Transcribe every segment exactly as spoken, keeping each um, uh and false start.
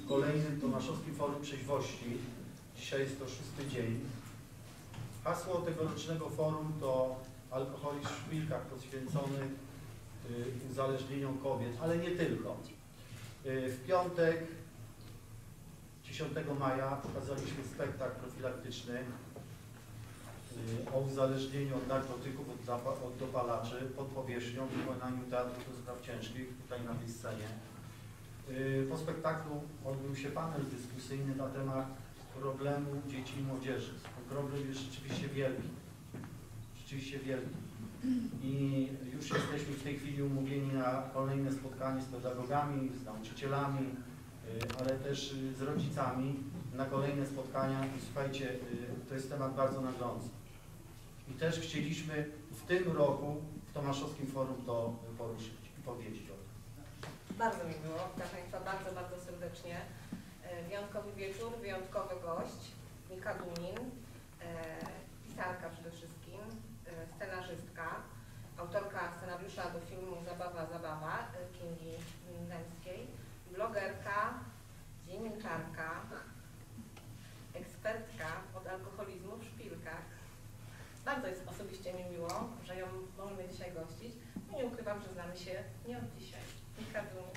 w kolejnym Tomaszowskim Forum Trzeźwości. Dzisiaj jest to szósty dzień. Hasło tegorocznego forum to alkoholizm w szpilkach poświęcony y, uzależnieniom kobiet, ale nie tylko. Y, w piątek, dziesiątego maja, pokazaliśmy spektakl profilaktyczny y, o uzależnieniu od narkotyków, od, od dopalaczy pod powierzchnią w wykonaniu Teatru do Spraw Ciężkich tutaj na tej scenie. Y, po spektaklu odbył się panel dyskusyjny na temat problemu dzieci i młodzieży. Ten problem jest rzeczywiście wielki. Rzeczywiście wielki. I już jesteśmy w tej chwili umówieni na kolejne spotkanie z pedagogami, z nauczycielami, ale też z rodzicami na kolejne spotkania. I słuchajcie, to jest temat bardzo naglący. I też chcieliśmy w tym roku w Tomaszowskim Forum to poruszyć i powiedzieć o tym. Bardzo mi było, witam Państwa bardzo, bardzo serdecznie. Wyjątkowy wieczór, wyjątkowy gość, Mika Dunin, pisarka przede wszystkim, scenarzystka, autorka scenariusza do filmu Zabawa, Zabawa Kingi Dębskiej, blogerka, dziennikarka, ekspertka od alkoholizmu w szpilkach. Bardzo jest osobiście mi miło, że ją możemy dzisiaj gościć. No nie ukrywam, że znamy się nie od dzisiaj. Mika Dunin.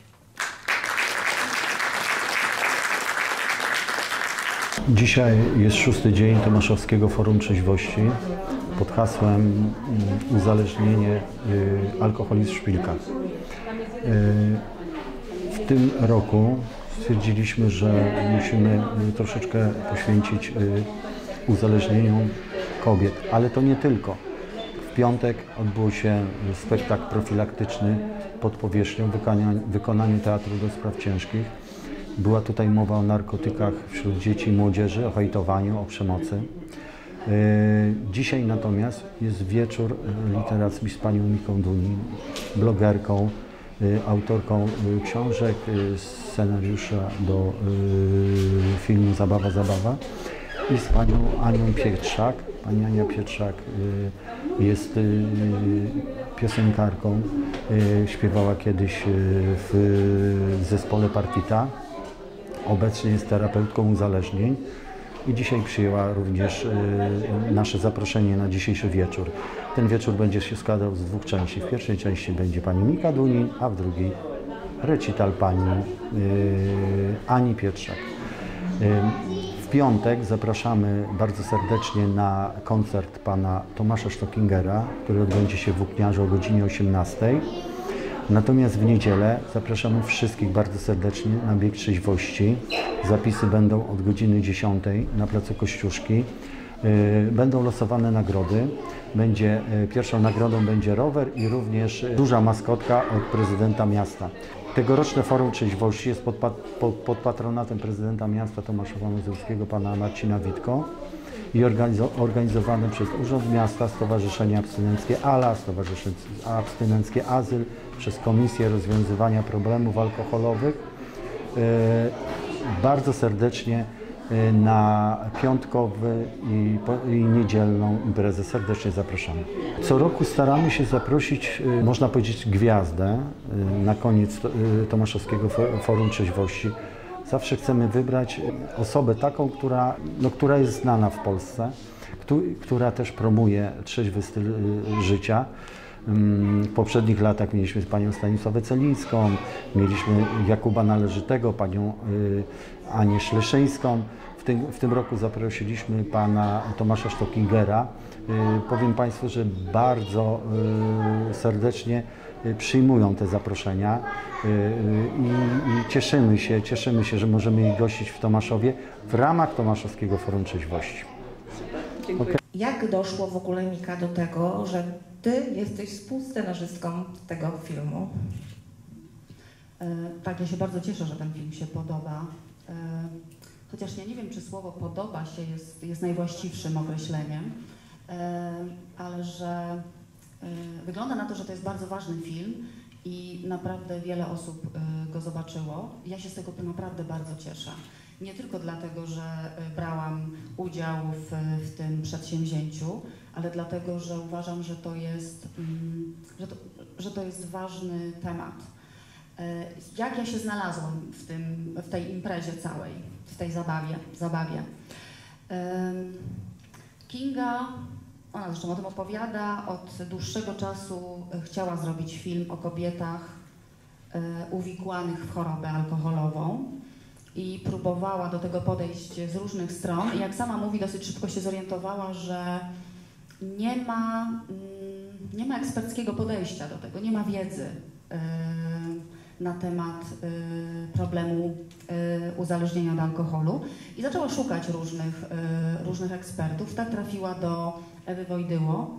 Dzisiaj jest szósty dzień Tomaszowskiego Forum Trzeźwości pod hasłem uzależnienie, alkoholizm w szpilkach. W tym roku stwierdziliśmy, że musimy troszeczkę poświęcić uzależnieniu kobiet, ale to nie tylko. W piątek odbył się spektakl profilaktyczny pod powierzchnią w wykonaniu Teatru do Spraw Ciężkich. Była tutaj mowa o narkotykach wśród dzieci i młodzieży, o hejtowaniu, o przemocy. Dzisiaj natomiast jest wieczór literacki z panią Miką Dunin, blogerką, autorką książek, scenariusza do filmu Zabawa, Zabawa i z panią Anią Pietrzak. Pani Ania Pietrzak jest piosenkarką, śpiewała kiedyś w zespole Partita. Obecnie jest terapeutką uzależnień i dzisiaj przyjęła również nasze zaproszenie na dzisiejszy wieczór. Ten wieczór będzie się składał z dwóch części. W pierwszej części będzie pani Mika Dunin, a w drugiej recital pani Ani Pietrzak. W piątek zapraszamy bardzo serdecznie na koncert pana Tomasza Stockingera, który odbędzie się w Włókniarzu o godzinie osiemnastej. Natomiast w niedzielę zapraszamy wszystkich bardzo serdecznie na bieg trzeźwości. Zapisy będą od godziny dziesiątej na placu Kościuszki. Będą losowane nagrody. Będzie, pierwszą nagrodą będzie rower i również duża maskotka od prezydenta miasta. Tegoroczne Forum Trzeźwości jest pod, pod, pod patronatem prezydenta miasta Tomaszowa Mazowieckiego, pana Marcina Witko i organizowane przez Urząd Miasta, Stowarzyszenie Abstynenckie ALA, Stowarzyszenie Abstynenckie Azyl, przez Komisję Rozwiązywania Problemów Alkoholowych. Bardzo serdecznie na piątkowy i, i niedzielną imprezę serdecznie zapraszamy. Co roku staramy się zaprosić, można powiedzieć, gwiazdę na koniec Tomaszowskiego Forum Trzeźwości. Zawsze chcemy wybrać osobę taką, która, no, która jest znana w Polsce, która też promuje trzeźwy styl życia. W poprzednich latach mieliśmy panią Stanisławę Celińską, mieliśmy Jakuba Należytego, panią Anię Szleszyńską. W tym, w tym roku zaprosiliśmy pana Tomasza Stockingera. Powiem Państwu, że bardzo serdecznie przyjmują te zaproszenia i, i cieszymy się, cieszymy się, że możemy ich gościć w Tomaszowie w ramach Tomaszowskiego Forum Trzeźwości. Okay. Jak doszło w ogóle, Mika, do tego, że Ty jesteś współscenarzystką tego filmu? Tak, ja się bardzo cieszę, że ten film się podoba. Chociaż ja nie wiem, czy słowo podoba się jest, jest najwłaściwszym określeniem, ale że wygląda na to, że to jest bardzo ważny film i naprawdę wiele osób go zobaczyło. Ja się z tego naprawdę bardzo cieszę. Nie tylko dlatego, że brałam udział w, w tym przedsięwzięciu, ale dlatego, że uważam, że to jest, że to, że to jest ważny temat. Jak ja się znalazłam w, tym, w tej imprezie całej, w tej zabawie, zabawie. Kinga, ona zresztą o tym opowiada, od dłuższego czasu chciała zrobić film o kobietach uwikłanych w chorobę alkoholową i próbowała do tego podejść z różnych stron. I jak sama mówi, dosyć szybko się zorientowała, że nie ma, nie ma eksperckiego podejścia do tego, nie ma wiedzy na temat problemu uzależnienia od alkoholu i zaczęła szukać różnych, różnych ekspertów. Tak trafiła do Ewy Wojdyło,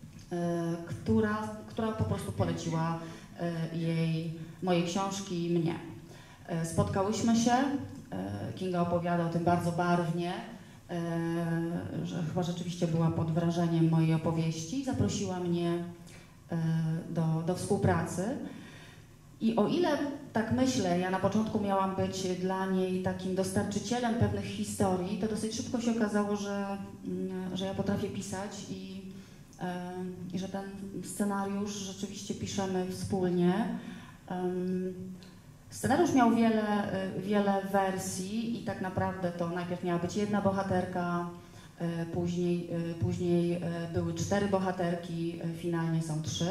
która, która po prostu poleciła jej, moje książki i mnie. Spotkałyśmy się, Kinga opowiada o tym bardzo barwnie, że chyba rzeczywiście była pod wrażeniem mojej opowieści i zaprosiła mnie do, do współpracy. I o ile, tak myślę, ja na początku miałam być dla niej takim dostarczycielem pewnych historii, to dosyć szybko się okazało, że, że ja potrafię pisać i, i że ten scenariusz rzeczywiście piszemy wspólnie. Scenariusz miał wiele, wiele wersji i tak naprawdę to najpierw miała być jedna bohaterka, później, później były cztery bohaterki, finalnie są trzy.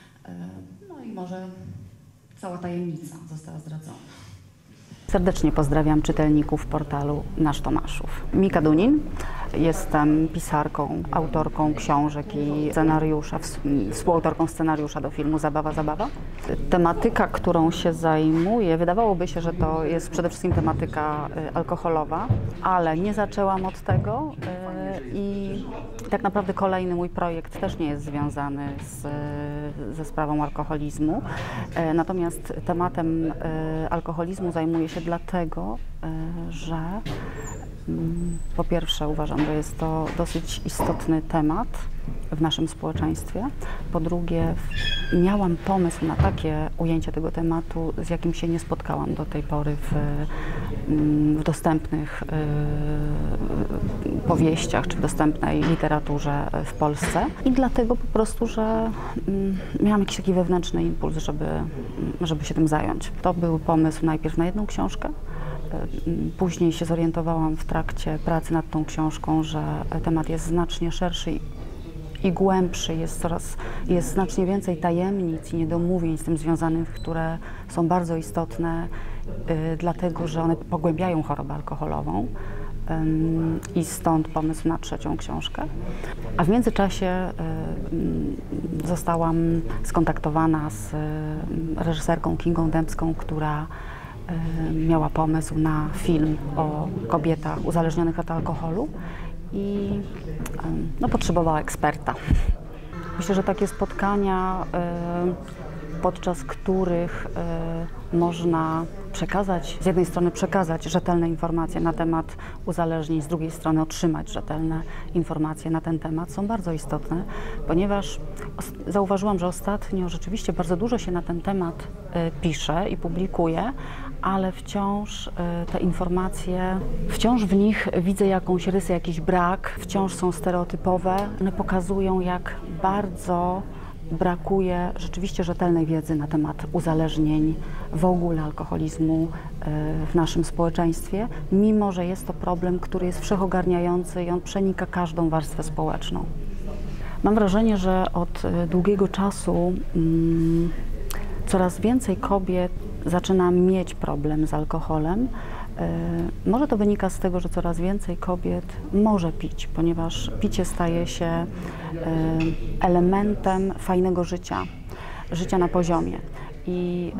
No i może cała tajemnica została zdradzona. Serdecznie pozdrawiam czytelników portalu Nasz Tomaszów. Mika Dunin, jestem pisarką, autorką książek i scenariusza, współautorką scenariusza do filmu Zabawa, Zabawa. Tematyka, którą się zajmuję, wydawałoby się, że to jest przede wszystkim tematyka alkoholowa, ale nie zaczęłam od tego i tak naprawdę kolejny mój projekt też nie jest związany z, ze sprawą alkoholizmu. Natomiast tematem alkoholizmu zajmuję się dlatego, że po pierwsze uważam, że jest to dosyć istotny temat w naszym społeczeństwie. Po drugie, miałam pomysł na takie ujęcie tego tematu, z jakim się nie spotkałam do tej pory w, w dostępnych powieściach czy w dostępnej literaturze w Polsce. I dlatego po prostu, że miałam jakiś taki wewnętrzny impuls, żeby, żeby się tym zająć. To był pomysł najpierw na jedną książkę. Później się zorientowałam w trakcie pracy nad tą książką, że temat jest znacznie szerszy i głębszy, jest coraz, jest znacznie więcej tajemnic i niedomówień z tym związanych, które są bardzo istotne, y, dlatego że one pogłębiają chorobę alkoholową y, i stąd pomysł na trzecią książkę. A w międzyczasie y, zostałam skontaktowana z y, reżyserką Kingą Dębską, która miała pomysł na film o kobietach uzależnionych od alkoholu i no, potrzebowała eksperta. Myślę, że takie spotkania, podczas których można przekazać, z jednej strony przekazać rzetelne informacje na temat uzależnień, z drugiej strony otrzymać rzetelne informacje na ten temat, są bardzo istotne, ponieważ zauważyłam, że ostatnio rzeczywiście bardzo dużo się na ten temat pisze i publikuje, ale wciąż te informacje, wciąż w nich widzę jakąś rysę, jakiś brak, wciąż są stereotypowe. One pokazują, jak bardzo brakuje rzeczywiście rzetelnej wiedzy na temat uzależnień, w ogóle alkoholizmu w naszym społeczeństwie, mimo że jest to problem, który jest wszechogarniający i on przenika każdą warstwę społeczną. Mam wrażenie, że od długiego czasu mm, coraz więcej kobiet zaczyna mieć problem z alkoholem. Może to wynika z tego, że coraz więcej kobiet może pić, ponieważ picie staje się elementem fajnego życia, życia na poziomie. I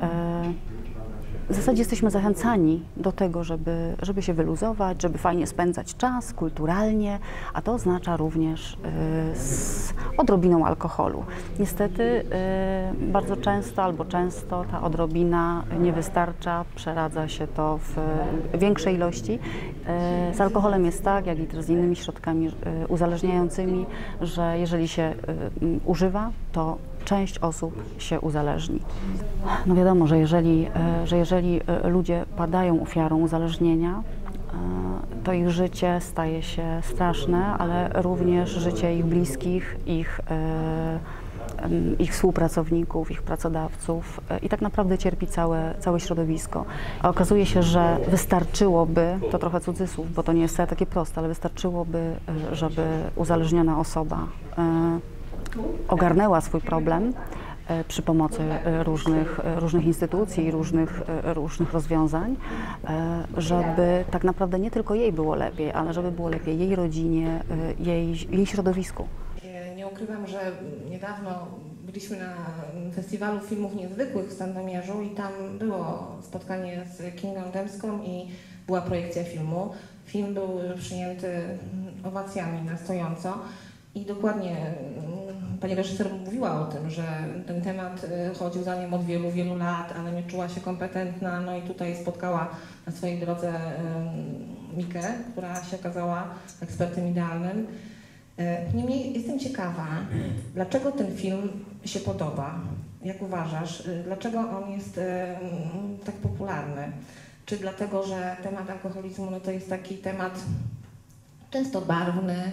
w zasadzie jesteśmy zachęcani do tego, żeby, żeby się wyluzować, żeby fajnie spędzać czas kulturalnie, a to oznacza również y, z odrobiną alkoholu. Niestety y, bardzo często albo często ta odrobina nie wystarcza, przeradza się to w większej ilości. Y, z alkoholem jest tak, jak i z innymi środkami y, uzależniającymi, że jeżeli się y, y, używa, to część osób się uzależni. No wiadomo, że jeżeli, że jeżeli ludzie padają ofiarą uzależnienia, to ich życie staje się straszne, ale również życie ich bliskich, ich em, ich współpracowników, ich pracodawców e, i tak naprawdę cierpi całe, całe środowisko. A okazuje się, że wystarczyłoby, to trochę cudzysłów, bo to nie jest wcale takie proste, ale wystarczyłoby, e, żeby uzależniona osoba e, ogarnęła swój problem e, przy pomocy e, różnych, e, różnych instytucji, różnych, e, różnych rozwiązań, e, żeby tak naprawdę nie tylko jej było lepiej, ale żeby było lepiej jej rodzinie, e, jej, jej środowisku. Nie, nie ukrywam, że niedawno byliśmy na festiwalu filmów niezwykłych w Sandomierzu i tam było spotkanie z Kingą Dębską i była projekcja filmu. Film był przyjęty owacjami na stojąco i dokładnie pani reżyser mówiła o tym, że ten temat chodził za nią od wielu, wielu lat, ale nie czuła się kompetentna, no i tutaj spotkała na swojej drodze Mikę, która się okazała ekspertem idealnym. Niemniej jestem ciekawa, dlaczego ten film się podoba? Jak uważasz? Dlaczego on jest tak popularny? Czy dlatego, że temat alkoholizmu no to jest taki temat często barwny?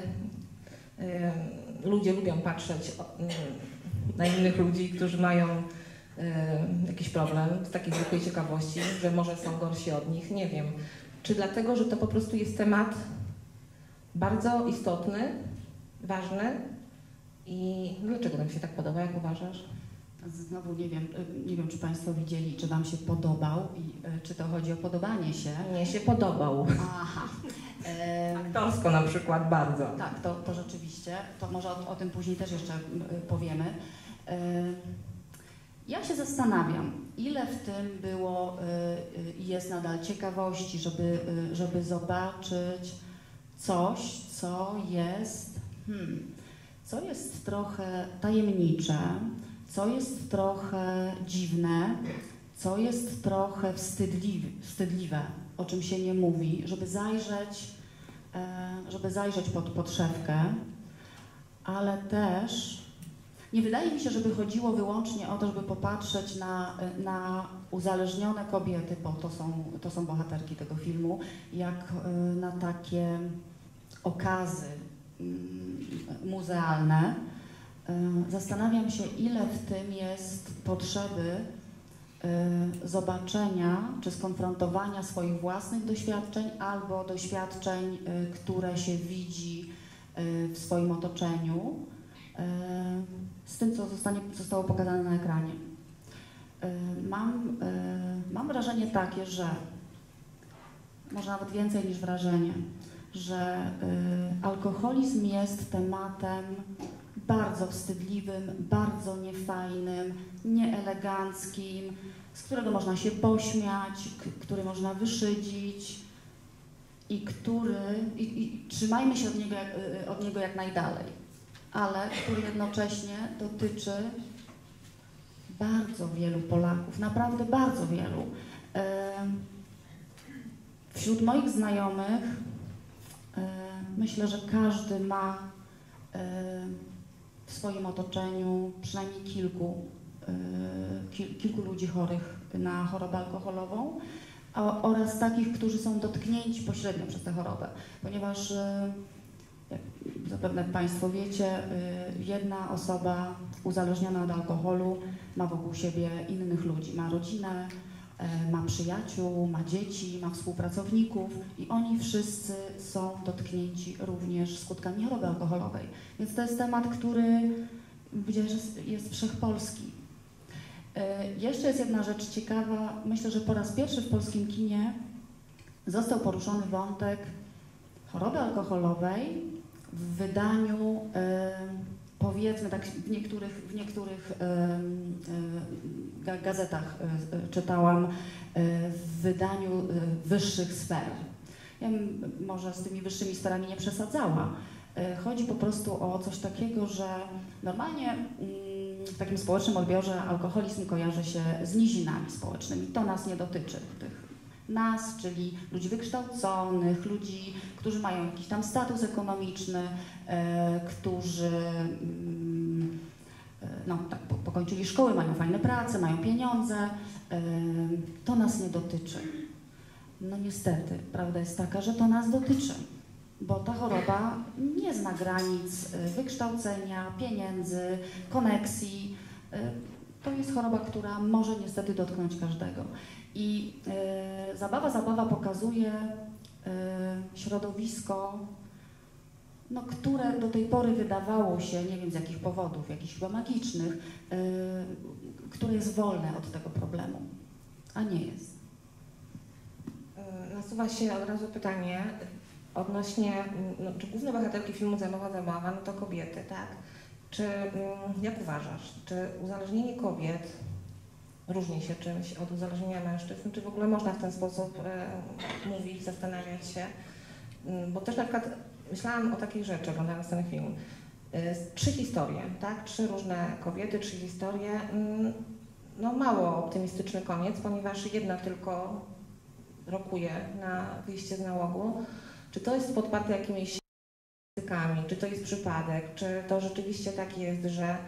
Ludzie lubią patrzeć na innych ludzi, którzy mają jakiś problem, z takiej zwykłej ciekawości, że może są gorsi od nich, nie wiem. Czy dlatego, że to po prostu jest temat bardzo istotny, ważny i dlaczego nam się tak podoba, jak uważasz? Znowu nie wiem, nie wiem, czy Państwo widzieli, czy Wam się podobał i czy to chodzi o podobanie się. Mnie się podobał. Aha. E, Aktorsko na przykład bardzo. tak, to, to rzeczywiście. To może o, o tym później też jeszcze powiemy. E, ja się zastanawiam, ile w tym było i y, jest nadal ciekawości, żeby, y, żeby zobaczyć coś, co jest, hmm, co jest trochę tajemnicze, co jest trochę dziwne, co jest trochę wstydliwe, wstydliwe, o czym się nie mówi, żeby zajrzeć, żeby zajrzeć pod podszewkę, ale też nie wydaje mi się, żeby chodziło wyłącznie o to, żeby popatrzeć na, na uzależnione kobiety, bo to są, to są bohaterki tego filmu, jak na takie okazy muzealne. Zastanawiam się, ile w tym jest potrzeby zobaczenia czy skonfrontowania swoich własnych doświadczeń albo doświadczeń, które się widzi w swoim otoczeniu, z tym, co zostanie, zostało pokazane na ekranie. Mam, mam wrażenie takie, że może nawet więcej niż wrażenie, że alkoholizm jest tematem bardzo wstydliwym, bardzo niefajnym, nieeleganckim, z którego można się pośmiać, który można wyszydzić i który, i, i trzymajmy się od niego, jak, od niego jak najdalej, ale który jednocześnie dotyczy bardzo wielu Polaków, naprawdę bardzo wielu. Wśród moich znajomych myślę, że każdy ma w swoim otoczeniu przynajmniej kilku, kilku ludzi chorych na chorobę alkoholową oraz takich, którzy są dotknięci pośrednio przez tę chorobę, ponieważ jak zapewne Państwo wiecie, jedna osoba uzależniona od alkoholu ma wokół siebie innych ludzi, ma rodzinę, ma przyjaciół, ma dzieci, ma współpracowników i oni wszyscy są dotknięci również skutkami choroby alkoholowej. Więc to jest temat, który powiedziałam, że jest wszechpolski. Jeszcze jest jedna rzecz ciekawa. Myślę, że po raz pierwszy w polskim kinie został poruszony wątek choroby alkoholowej w wydaniu, powiedzmy tak, w niektórych, w niektórych gazetach czytałam, w wydaniu wyższych sfer. Ja bym może z tymi wyższymi sferami nie przesadzała. Chodzi po prostu o coś takiego, że normalnie w takim społecznym odbiorze alkoholizm kojarzy się z nizinami społecznymi. To nas nie dotyczy. Tych nas, czyli ludzi wykształconych, ludzi, którzy mają jakiś tam status ekonomiczny, e, którzy mm, no, tak, po, pokończyli szkoły, mają fajne prace, mają pieniądze. E, to nas nie dotyczy. No niestety, prawda jest taka, że to nas dotyczy. bo ta choroba nie zna granic y, wykształcenia, pieniędzy, koneksji. Y, To jest choroba, która może niestety dotknąć każdego. I y, zabawa, zabawa pokazuje y, środowisko, no, które do tej pory wydawało się, nie wiem z jakich powodów, jakichś chyba magicznych, y, które jest wolne od tego problemu, a nie jest. Nasuwa się od razu pytanie odnośnie, no, czy główne bohaterki filmu Zabawa, zabawa, no to kobiety, tak? Czy, jak uważasz, czy uzależnienie kobiet różni się czymś od uzależnienia mężczyzn? Czy w ogóle można w ten sposób e, mówić, zastanawiać się? Bo też na przykład myślałam o takiej rzeczy, oglądając ten film. E, trzy historie, tak? Trzy różne kobiety, trzy historie. No mało optymistyczny koniec, ponieważ jedna tylko rokuje na wyjście z nałogu. Czy to jest podparte jakimiś statystykami, czy to jest przypadek, czy to rzeczywiście tak jest, że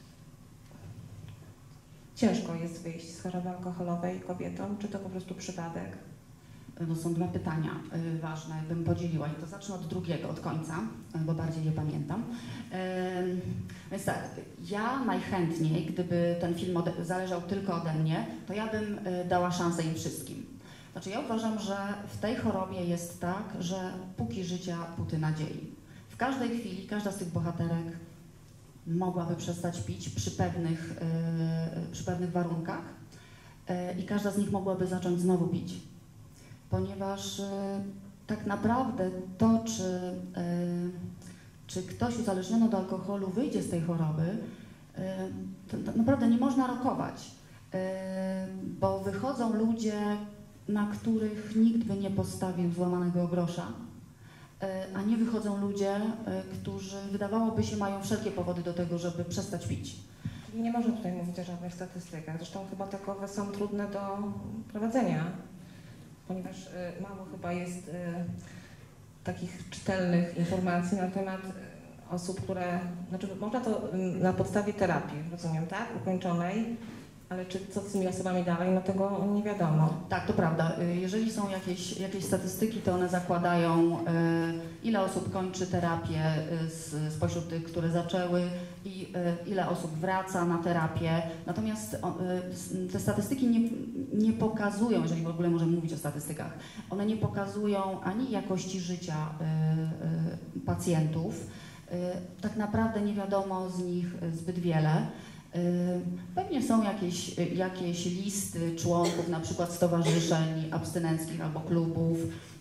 ciężko jest wyjść z choroby alkoholowej kobietom, czy to po prostu przypadek? No są dwa pytania y, ważne, bym podzieliła i to zacznę od drugiego, od końca, y, bo bardziej je pamiętam. Y, więc tak, ja najchętniej, gdyby ten film ode, zależał tylko ode mnie, to ja bym y, dała szansę im wszystkim. Znaczy ja uważam, że w tej chorobie jest tak, że póki życia, póty nadziei. W każdej chwili każda z tych bohaterek mogłaby przestać pić przy pewnych, yy, przy pewnych warunkach yy, i każda z nich mogłaby zacząć znowu pić. Ponieważ yy, tak naprawdę to, czy, yy, czy ktoś uzależniony od alkoholu wyjdzie z tej choroby, yy, to, to naprawdę nie można rokować, yy, bo wychodzą ludzie, na których nikt by nie postawił złamanego grosza, a nie wychodzą ludzie, którzy wydawałoby się mają wszelkie powody do tego, żeby przestać pić. Czyli nie można tutaj mówić o żadnych statystykach. Zresztą chyba takowe są trudne do prowadzenia, ponieważ mało chyba jest takich czytelnych informacji na temat osób, które... Znaczy można to na podstawie terapii, rozumiem, tak? Ukończonej. Ale czy co z tymi osobami dalej, no tego nie wiadomo. Tak, to prawda. Jeżeli są jakieś, jakieś statystyki, to one zakładają, ile osób kończy terapię z, spośród tych, które zaczęły i ile osób wraca na terapię. Natomiast te statystyki nie, nie pokazują, jeżeli w ogóle możemy mówić o statystykach, one nie pokazują ani jakości życia pacjentów. Tak naprawdę nie wiadomo z nich zbyt wiele. Pewnie są jakieś, jakieś listy członków, na przykład stowarzyszeń abstynenckich albo klubów.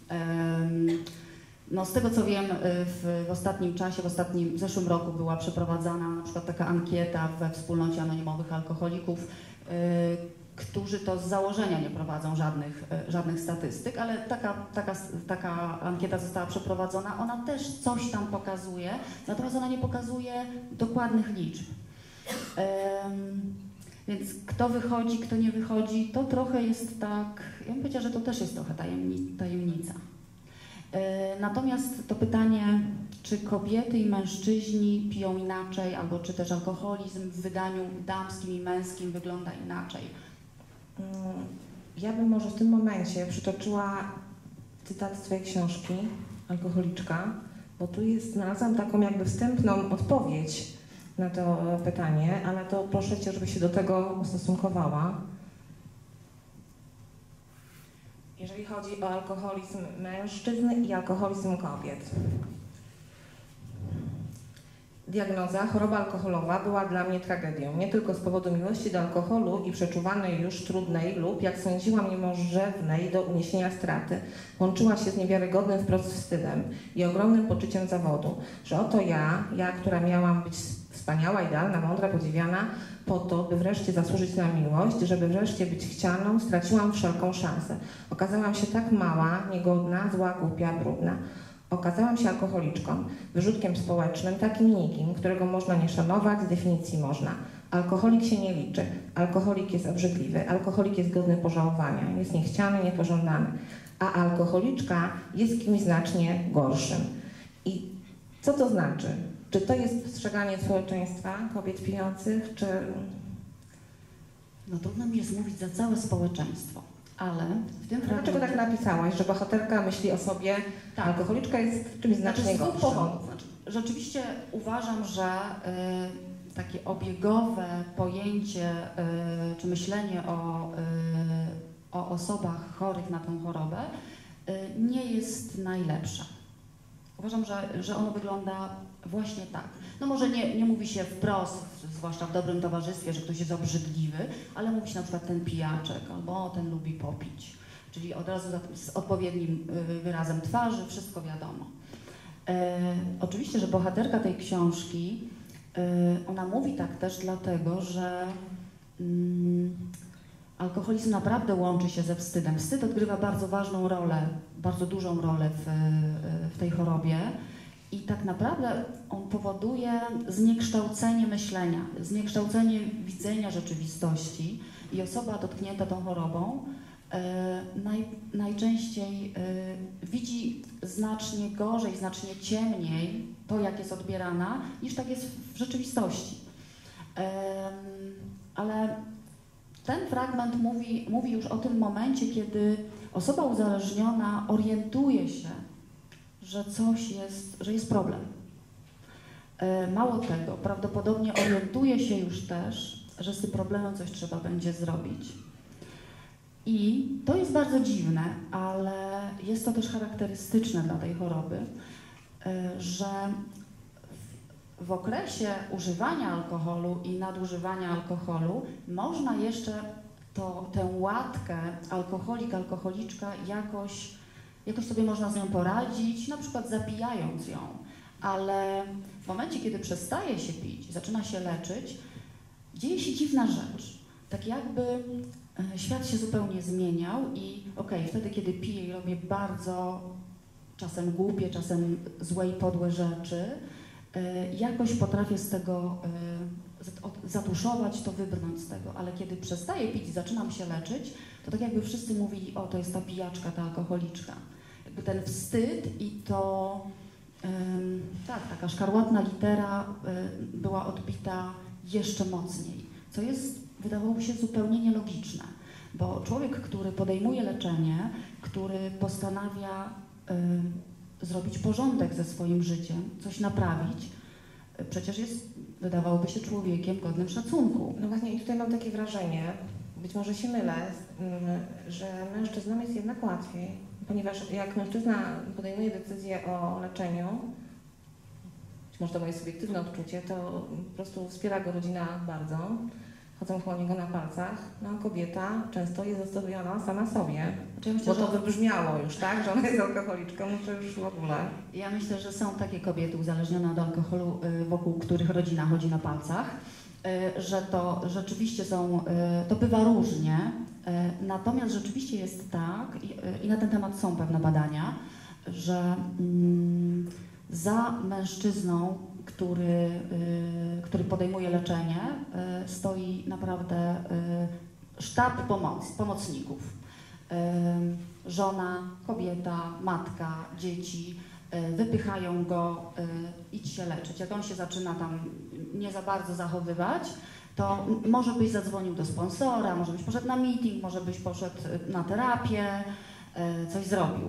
No, z tego co wiem, w, w ostatnim czasie, w ostatnim, w zeszłym roku była przeprowadzana na przykład taka ankieta we wspólnocie anonimowych alkoholików, którzy to z założenia nie prowadzą żadnych, żadnych statystyk, ale taka, taka, taka ankieta została przeprowadzona, ona też coś tam pokazuje, natomiast ona nie pokazuje dokładnych liczb. Um, więc kto wychodzi, kto nie wychodzi, to trochę jest tak, ja bym powiedziała, że to też jest trochę tajemni, tajemnica. E, natomiast to pytanie, czy kobiety i mężczyźni piją inaczej, albo czy też alkoholizm w wydaniu damskim i męskim wygląda inaczej? Ja bym może w tym momencie przytoczyła cytat z twojej książki, Alkoholiczka, bo tu jest, znalazłam taką jakby wstępną odpowiedź na to pytanie, ale to proszę Cię, żebyś się do tego ustosunkowała. Jeżeli chodzi o alkoholizm mężczyzn i alkoholizm kobiet. Diagnoza choroba alkoholowa była dla mnie tragedią, nie tylko z powodu miłości do alkoholu i przeczuwanej już trudnej lub, jak sądziłam, niemożebnej do uniesienia straty. Łączyła się z niewiarygodnym wprost wstydem i ogromnym poczuciem zawodu, że oto ja, ja, która miałam być wspaniała, idealna, mądra, podziwiana, po to, by wreszcie zasłużyć na miłość, żeby wreszcie być chcianą, straciłam wszelką szansę. Okazałam się tak mała, niegodna, zła, głupia, brudna. Okazałam się alkoholiczką, wyrzutkiem społecznym, takim nikim, którego można nie szanować, z definicji można. Alkoholik się nie liczy, alkoholik jest obrzydliwy, alkoholik jest godny pożałowania, jest niechciany, niepożądany, a alkoholiczka jest kimś znacznie gorszym. I co to znaczy? Czy to jest postrzeganie społeczeństwa kobiet pijących, czy... No trudno mi jest mówić za całe społeczeństwo, ale w tym Dlaczego tak napisałaś, że bohaterka myśli o sobie, Tak. alkoholiczka jest czymś Znaczy znacznie z dwóch gorszym? powodów. Znaczy, rzeczywiście uważam, że y, takie obiegowe pojęcie y, czy myślenie o, y, o osobach chorych na tę chorobę y, nie jest najlepsze. Uważam, że, że ono wygląda właśnie tak. No może nie, nie mówi się wprost, zwłaszcza w dobrym towarzystwie, że ktoś jest obrzydliwy, ale mówi się na przykład ten pijaczek albo o, ten lubi popić. Czyli od razu z odpowiednim y, wyrazem twarzy, wszystko wiadomo. E, oczywiście, że bohaterka tej książki, e, ona mówi tak też dlatego, że mm, alkoholizm naprawdę łączy się ze wstydem. Wstyd odgrywa bardzo ważną rolę, bardzo dużą rolę w, w tej chorobie i tak naprawdę on powoduje zniekształcenie myślenia, zniekształcenie widzenia rzeczywistości i osoba dotknięta tą chorobą E, naj, najczęściej e, widzi znacznie gorzej, znacznie ciemniej to, jak jest odbierana, niż tak jest w rzeczywistości. E, ale ten fragment mówi, mówi już o tym momencie, kiedy osoba uzależniona orientuje się, że coś jest, że jest problem. E, mało tego, prawdopodobnie orientuje się już też, że z tym problemem coś trzeba będzie zrobić. I to jest bardzo dziwne, ale jest to też charakterystyczne dla tej choroby, że w okresie używania alkoholu i nadużywania alkoholu można jeszcze to, tę łatkę alkoholik, alkoholiczka jakoś, jakoś sobie można z nią poradzić, na przykład zapijając ją, ale w momencie, kiedy przestaje się pić, zaczyna się leczyć, dzieje się dziwna rzecz, tak jakby świat się zupełnie zmieniał i okej, okay, wtedy, kiedy piję i robię bardzo czasem głupie, czasem złe i podłe rzeczy, y, jakoś potrafię z tego y, zatuszować, to wybrnąć z tego, ale kiedy przestaję pić i zaczynam się leczyć, to tak jakby wszyscy mówili, o, to jest ta pijaczka, ta alkoholiczka. Jakby ten wstyd i to, y, tak, taka szkarłatna litera y, była odbita jeszcze mocniej, co jest, wydawałoby się zupełnie nielogiczne, bo człowiek, który podejmuje leczenie, który postanawia y, zrobić porządek ze swoim życiem, coś naprawić, y, przecież jest, wydawałoby się, człowiekiem godnym szacunku. No właśnie i tutaj mam takie wrażenie, być może się mylę, y, że mężczyznom jest jednak łatwiej, ponieważ jak mężczyzna podejmuje decyzję o leczeniu, być może to moje subiektywne odczucie, to po prostu wspiera go rodzina bardzo, chodzą koło niego na palcach, no a kobieta często jest zostawiona sama sobie. Znaczy ja myślę, bo to że... wybrzmiało już, tak, że ona jest alkoholiczką, no to już w ogóle. Ja myślę, że są takie kobiety uzależnione od alkoholu, wokół których rodzina chodzi na palcach, że to rzeczywiście są, to bywa różnie, natomiast rzeczywiście jest tak, i na ten temat są pewne badania, że za mężczyzną, który, który podejmuje leczenie, stoi naprawdę sztab pomoc, pomocników. Żona, kobieta, matka, dzieci wypychają go, idź się leczyć. Jak on się zaczyna tam nie za bardzo zachowywać, to może byś zadzwonił do sponsora, może byś poszedł na meeting, może byś poszedł na terapię, coś zrobił.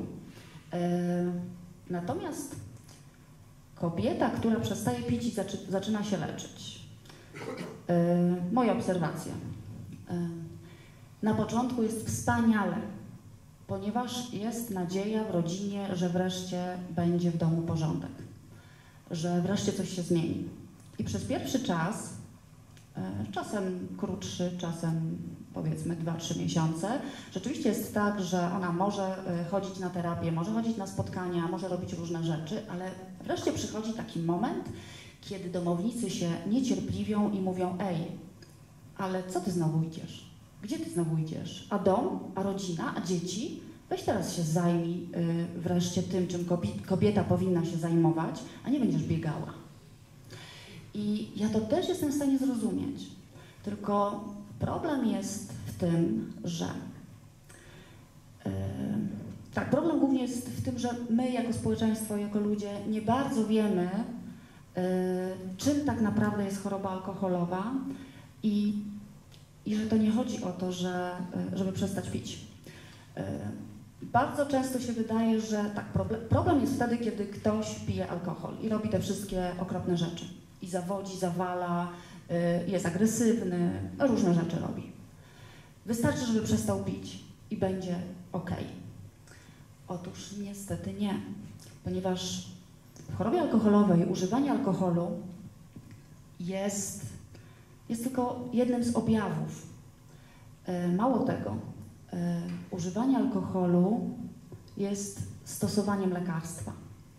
Natomiast kobieta, która przestaje pić i zaczy, zaczyna się leczyć. Yy, moja obserwacja. Yy, na początku jest wspaniale, ponieważ jest nadzieja w rodzinie, że wreszcie będzie w domu porządek, że wreszcie coś się zmieni. I przez pierwszy czas, yy, czasem krótszy, czasem powiedzmy dwa trzy miesiące, rzeczywiście jest tak, że ona może chodzić na terapię, może chodzić na spotkania, może robić różne rzeczy, ale wreszcie przychodzi taki moment, kiedy domownicy się niecierpliwią i mówią, ej, ale co ty znowu idziesz? Gdzie ty znowu idziesz? A dom, a rodzina, a dzieci? Weź teraz się zajmij yy, wreszcie tym, czym kobieta powinna się zajmować, a nie będziesz biegała. I ja to też jestem w stanie zrozumieć, tylko problem jest w tym, że yy, tak, problem głównie jest w tym, że my jako społeczeństwo, jako ludzie nie bardzo wiemy, yy, czym tak naprawdę jest choroba alkoholowa i, i że to nie chodzi o to, że, yy, żeby przestać pić. Bardzo często się wydaje, że tak problem, problem jest wtedy, kiedy ktoś pije alkohol i robi te wszystkie okropne rzeczy. I zawodzi, zawala, jest agresywny, różne rzeczy robi. Wystarczy, żeby przestał pić i będzie ok. Otóż niestety nie, ponieważ w chorobie alkoholowej używanie alkoholu jest, jest tylko jednym z objawów. Mało tego, używanie alkoholu jest stosowaniem lekarstwa.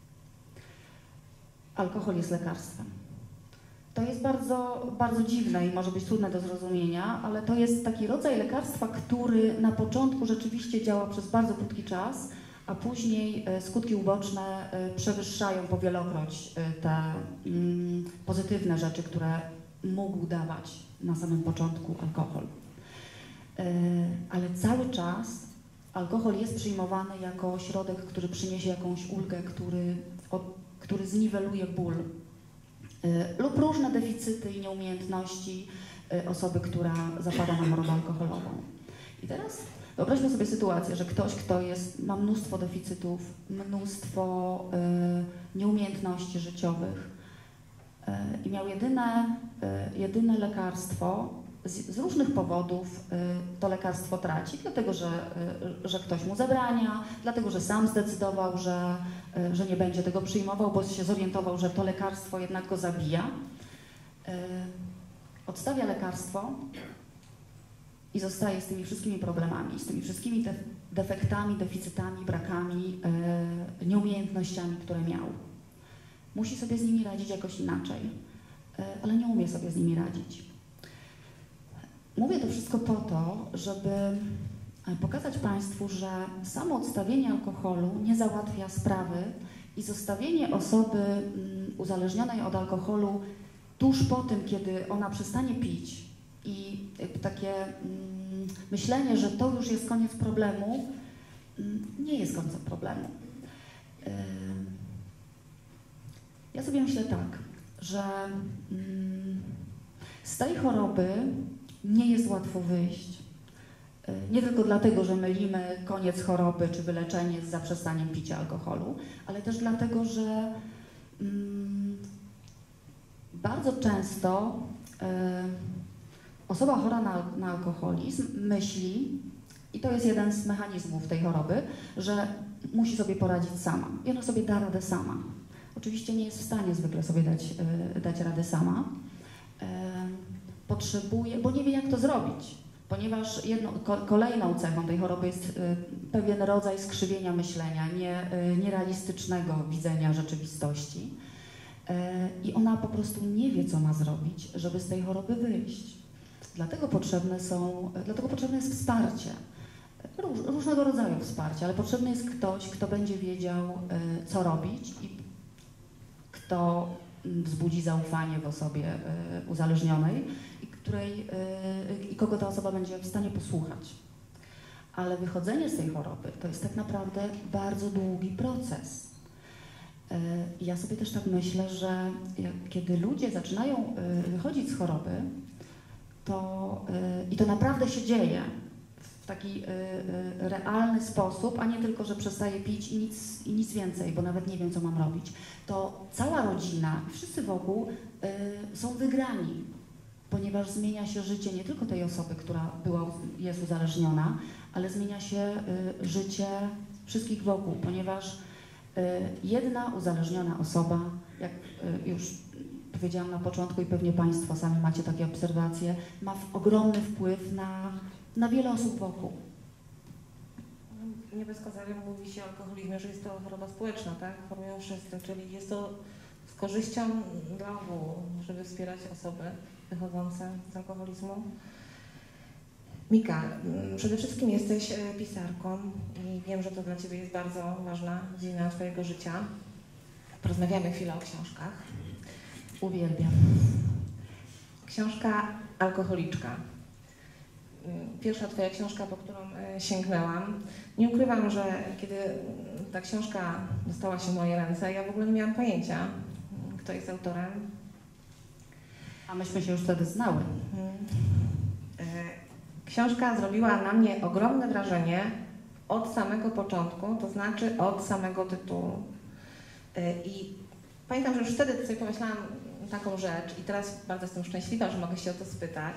Alkohol jest lekarstwem. To jest bardzo, bardzo dziwne i może być trudne do zrozumienia, ale to jest taki rodzaj lekarstwa, który na początku rzeczywiście działa przez bardzo krótki czas, a później skutki uboczne przewyższają powielokroć te mm, pozytywne rzeczy, które mógł dawać na samym początku alkohol. Ale cały czas alkohol jest przyjmowany jako środek, który przyniesie jakąś ulgę, który, który zniweluje ból lub różne deficyty i nieumiejętności osoby, która zapada na chorobę alkoholową. I teraz wyobraźmy sobie sytuację, że ktoś, kto jest, ma mnóstwo deficytów, mnóstwo y, nieumiejętności życiowych y, i miał jedyne, y, jedyne lekarstwo, z, z różnych powodów y, to lekarstwo traci, dlatego że, y, że ktoś mu zabrania, dlatego że sam zdecydował, że, y, że nie będzie tego przyjmował, bo się zorientował, że to lekarstwo jednak go zabija. Y, odstawia lekarstwo i zostaje z tymi wszystkimi problemami, z tymi wszystkimi de defektami, deficytami, brakami, yy, nieumiejętnościami, które miał. Musi sobie z nimi radzić jakoś inaczej, yy, ale nie umie sobie z nimi radzić. Mówię to wszystko po to, żeby pokazać Państwu, że samo odstawienie alkoholu nie załatwia sprawy i zostawienie osoby yy, uzależnionej od alkoholu tuż po tym, kiedy ona przestanie pić, i takie mm, myślenie, że to już jest koniec problemu, mm, nie jest końcem problemu. Yy, ja sobie myślę tak, że mm, z tej choroby nie jest łatwo wyjść. Yy, nie tylko dlatego, że mylimy koniec choroby czy wyleczenie z zaprzestaniem picia alkoholu, ale też dlatego, że mm, bardzo często yy, osoba chora na, na alkoholizm myśli, i to jest jeden z mechanizmów tej choroby, że musi sobie poradzić sama. I ona sobie da radę sama. Oczywiście nie jest w stanie zwykle sobie dać, yy, dać radę sama. Yy, potrzebuje, bo nie wie, jak to zrobić. Ponieważ jedną, ko, kolejną cechą tej choroby jest yy, pewien rodzaj skrzywienia myślenia, nie, yy, nierealistycznego widzenia rzeczywistości. Yy, I ona po prostu nie wie, co ma zrobić, żeby z tej choroby wyjść. Dlatego potrzebne są, dlatego potrzebne jest wsparcie, Róż, różnego rodzaju wsparcie, ale potrzebny jest ktoś, kto będzie wiedział, y, co robić i kto wzbudzi zaufanie w osobie y, uzależnionej i, której, y, i kogo ta osoba będzie w stanie posłuchać. Ale wychodzenie z tej choroby to jest tak naprawdę bardzo długi proces. Y, ja sobie też tak myślę, że jak, kiedy ludzie zaczynają y, wychodzić z choroby, to, yy, i to naprawdę się dzieje w taki yy, yy, realny sposób, a nie tylko, że przestaję pić i nic, i nic więcej, bo nawet nie wiem, co mam robić, to cała rodzina i wszyscy wokół yy, są wygrani, ponieważ zmienia się życie nie tylko tej osoby, która była, jest uzależniona, ale zmienia się yy, życie wszystkich wokół, ponieważ yy, jedna uzależniona osoba, jak yy, już powiedziałam na początku i pewnie Państwo sami macie takie obserwacje, ma ogromny wpływ na, na wiele osób wokół. Nie bez kozery mówi się o alkoholizmie, że jest to choroba społeczna, tak? Chorują wszyscy, czyli jest to z korzyścią dla obu, żeby wspierać osoby wychodzące z alkoholizmu. Mika, przede wszystkim jesteś pisarką i wiem, że to dla Ciebie jest bardzo ważna dziedzina Twojego życia. Porozmawiamy chwilę o książkach. Uwielbiam. Książka Alkoholiczka. Pierwsza Twoja książka, po którą sięgnęłam. Nie ukrywam, że kiedy ta książka dostała się w moje ręce, ja w ogóle nie miałam pojęcia, kto jest autorem. A myśmy się już wtedy znały. Książka zrobiła na mnie ogromne wrażenie od samego początku, to znaczy od samego tytułu. I pamiętam, że już wtedy sobie pomyślałam taką rzecz i teraz bardzo jestem szczęśliwa, że mogę się o to spytać.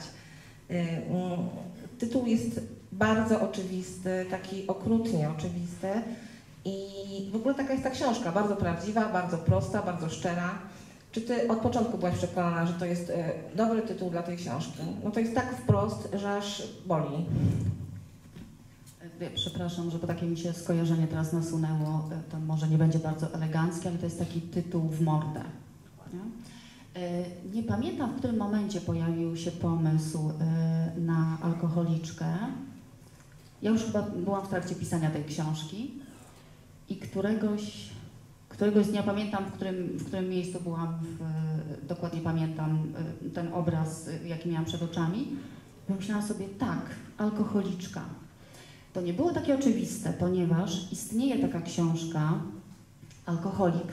Tytuł jest bardzo oczywisty, taki okrutnie oczywisty i w ogóle taka jest ta książka, bardzo prawdziwa, bardzo prosta, bardzo szczera. Czy ty od początku byłaś przekonana, że to jest dobry tytuł dla tej książki? No to jest tak wprost, że aż boli. Przepraszam, że bo takie mi się skojarzenie teraz nasunęło, to może nie będzie bardzo eleganckie, ale to jest taki tytuł w mordę. Nie? Nie pamiętam, w którym momencie pojawił się pomysł na alkoholiczkę. Ja już chyba byłam w trakcie pisania tej książki i któregoś, któregoś dnia pamiętam, w którym, w którym miejscu byłam, w, dokładnie pamiętam ten obraz, jaki miałam przed oczami. Pomyślałam sobie, tak, alkoholiczka. To nie było takie oczywiste, ponieważ istnieje taka książka, Alkoholik.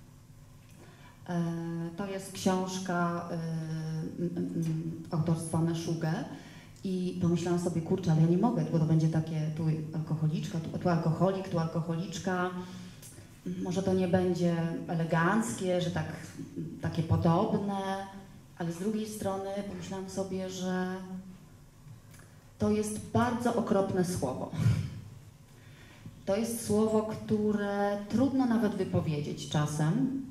To jest książka autorstwa Meszugę i pomyślałam sobie, kurczę, ale ja nie mogę, bo to będzie takie tu alkoholiczka, tu, tu alkoholik, tu alkoholiczka. Może to nie będzie eleganckie, że tak, takie podobne, ale z drugiej strony pomyślałam sobie, że to jest bardzo okropne słowo. To jest słowo, które trudno nawet wypowiedzieć czasem,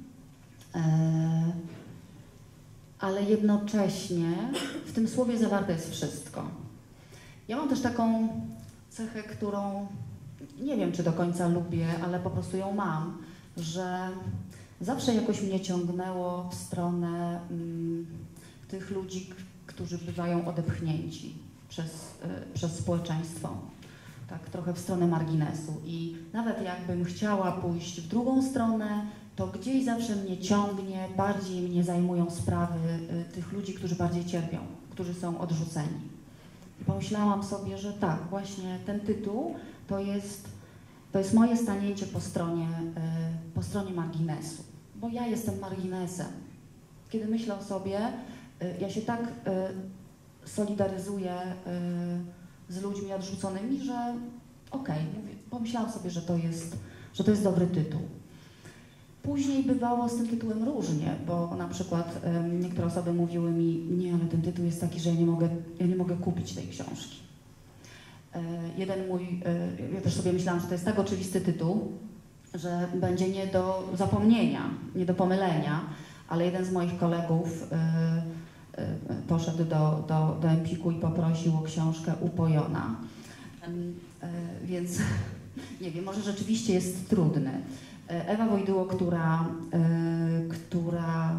ale jednocześnie w tym słowie zawarte jest wszystko. Ja mam też taką cechę, którą nie wiem, czy do końca lubię, ale po prostu ją mam, że zawsze jakoś mnie ciągnęło w stronę mm, tych ludzi, którzy bywają odepchnięci przez, y, przez społeczeństwo. Tak, trochę w stronę marginesu. I nawet jakbym chciała pójść w drugą stronę, to gdzieś zawsze mnie ciągnie, bardziej mnie zajmują sprawy y, tych ludzi, którzy bardziej cierpią, którzy są odrzuceni. I pomyślałam sobie, że tak, właśnie ten tytuł to jest, to jest moje stanięcie po stronie, y, po stronie marginesu. Bo ja jestem marginesem. Kiedy myślę o sobie, y, ja się tak y, solidaryzuję y, z ludźmi odrzuconymi, że okej, okay, pomyślałam sobie, że to jest, że to jest dobry tytuł. Później bywało z tym tytułem różnie, bo na przykład y, niektóre osoby mówiły mi, nie, ale ten tytuł jest taki, że ja nie mogę, ja nie mogę kupić tej książki. Y, jeden mój, y, ja też sobie myślałam, że to jest tak oczywisty tytuł, że będzie nie do zapomnienia, nie do pomylenia, ale jeden z moich kolegów y, y, poszedł do, do, do Empiku i poprosił o książkę Upojona. Y, y, więc nie wiem, może rzeczywiście jest trudny. Ewa Wojdyło, która, y, która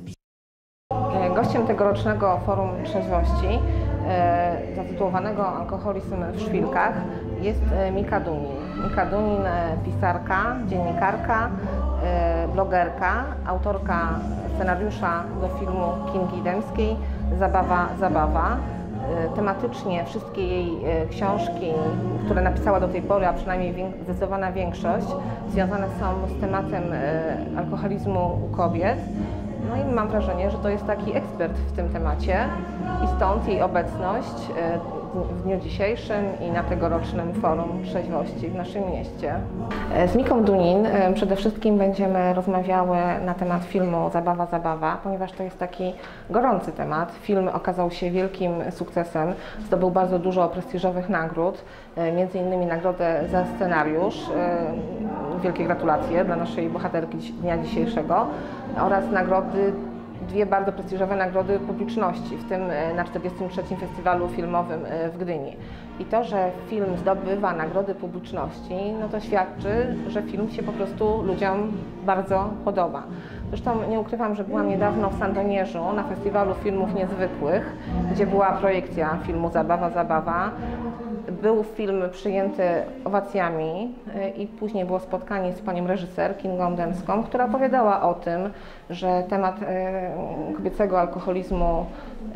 y, Gościem tegorocznego Forum Trzeźwości y, zatytułowanego Alkoholizm w szpilkach jest y, Mika Dunin. Mika Dunin, y, pisarka, dziennikarka, y, blogerka, autorka scenariusza do filmu Kingi Dębskiej Zabawa, Zabawa. Tematycznie wszystkie jej książki, które napisała do tej pory, a przynajmniej zdecydowana większość, związane są z tematem alkoholizmu u kobiet. No i mam wrażenie, że to jest taki ekspert w tym temacie i stąd jej obecność w dniu dzisiejszym i na tegorocznym Forum Trzeźwości w naszym mieście. Z Miką Dunin przede wszystkim będziemy rozmawiały na temat filmu Zabawa, Zabawa, ponieważ to jest taki gorący temat. Film okazał się wielkim sukcesem, zdobył bardzo dużo prestiżowych nagród, między innymi nagrodę za scenariusz. Wielkie gratulacje dla naszej bohaterki dnia dzisiejszego oraz nagrody, dwie bardzo prestiżowe nagrody publiczności, w tym na czterdziestym trzecim Festiwalu Filmowym w Gdyni. I to, że film zdobywa nagrody publiczności, no to świadczy, że film się po prostu ludziom bardzo podoba. Zresztą nie ukrywam, że byłam niedawno w Sandomierzu na Festiwalu Filmów Niezwykłych, gdzie była projekcja filmu Zabawa, Zabawa. Był film przyjęty owacjami i później było spotkanie z panią reżyser Kingą Dębską, która opowiadała o tym, że temat kobiecego alkoholizmu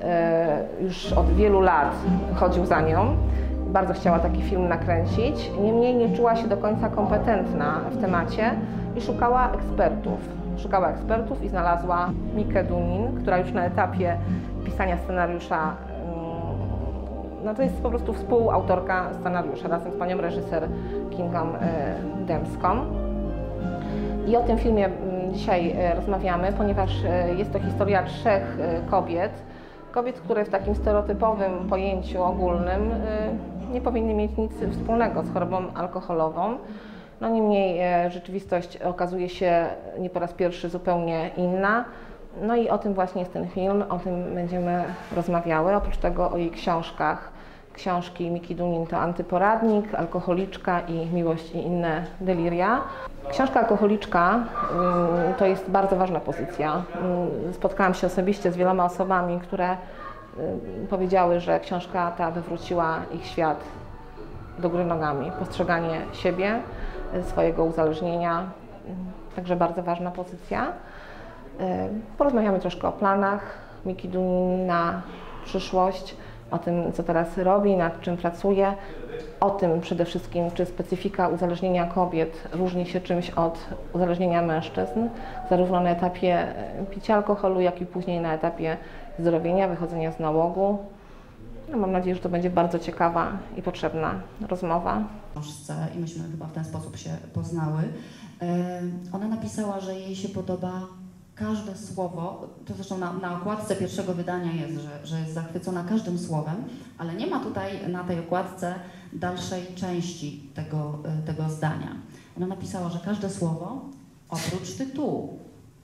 już od wielu lat chodził za nią. Bardzo chciała taki film nakręcić, niemniej nie czuła się do końca kompetentna w temacie i szukała ekspertów. Szukała ekspertów i znalazła Mikę Dunin, która już na etapie pisania scenariusza no to jest po prostu współautorka scenariusza razem z panią reżyser Kingą Dębską. I o tym filmie dzisiaj rozmawiamy, ponieważ jest to historia trzech kobiet, kobiet, które w takim stereotypowym pojęciu ogólnym nie powinny mieć nic wspólnego z chorobą alkoholową. No niemniej rzeczywistość okazuje się nie po raz pierwszy zupełnie inna. No i o tym właśnie jest ten film, o tym będziemy rozmawiały. Oprócz tego o jej książkach. Książki Miki Dunin to Antyporadnik, Alkoholiczka i Miłość i inne deliria. Książka Alkoholiczka to jest bardzo ważna pozycja. Spotkałam się osobiście z wieloma osobami, które powiedziały, że książka ta wywróciła ich świat do góry nogami. Postrzeganie siebie, swojego uzależnienia, także bardzo ważna pozycja. Porozmawiamy troszkę o planach Miki Dunin na przyszłość, o tym, co teraz robi, nad czym pracuje, o tym przede wszystkim, czy specyfika uzależnienia kobiet różni się czymś od uzależnienia mężczyzn, zarówno na etapie picia alkoholu, jak i później na etapie zdrowienia, wychodzenia z nałogu. No, mam nadzieję, że to będzie bardzo ciekawa i potrzebna rozmowa. I myśmy chyba w ten sposób się poznały. Ona napisała, że jej się podoba każde słowo, to zresztą na, na okładce pierwszego wydania jest, że, że jest zachwycona każdym słowem, ale nie ma tutaj na tej okładce dalszej części tego, tego zdania. Ona napisała, że każde słowo oprócz tytułu.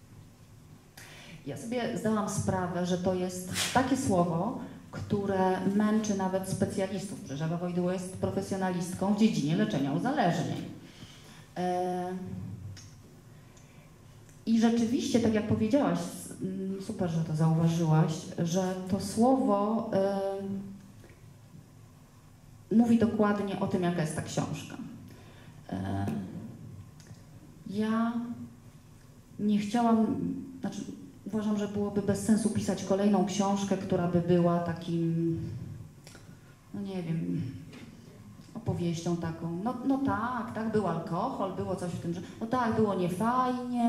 Ja sobie zdałam sprawę, że to jest takie słowo, które męczy nawet specjalistów. Przecież Ewa Wojdyło jest profesjonalistką w dziedzinie leczenia uzależnień. E I rzeczywiście, tak jak powiedziałaś, super, że to zauważyłaś, że to słowo y, mówi dokładnie o tym, jaka jest ta książka. Y, ja nie chciałam, znaczy uważam, że byłoby bez sensu pisać kolejną książkę, która by była takim, no nie wiem, opowieścią taką, no, no tak, tak, był alkohol, było coś w tym, że no tak, było niefajnie,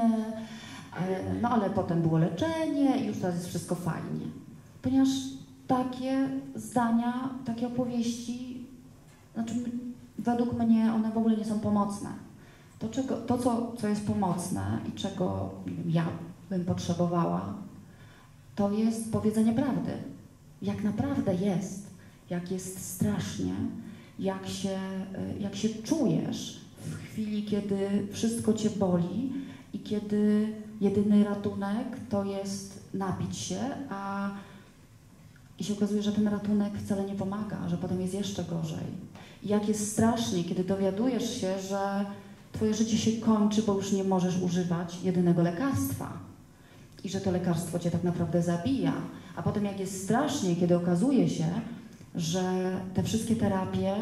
no ale potem było leczenie i już teraz jest wszystko fajnie. Ponieważ takie zdania, takie opowieści, znaczy według mnie one w ogóle nie są pomocne. To, czego, to co, co jest pomocne i czego ja bym potrzebowała, to jest powiedzenie prawdy. Jak naprawdę jest, jak jest strasznie, jak się, jak się czujesz w chwili, kiedy wszystko cię boli i kiedy jedyny ratunek to jest napić się, a i się okazuje, że ten ratunek wcale nie pomaga, że potem jest jeszcze gorzej. I jak jest strasznie, kiedy dowiadujesz się, że twoje życie się kończy, bo już nie możesz używać jedynego lekarstwa i że to lekarstwo cię tak naprawdę zabija. A potem jak jest strasznie, kiedy okazuje się, że te wszystkie terapie,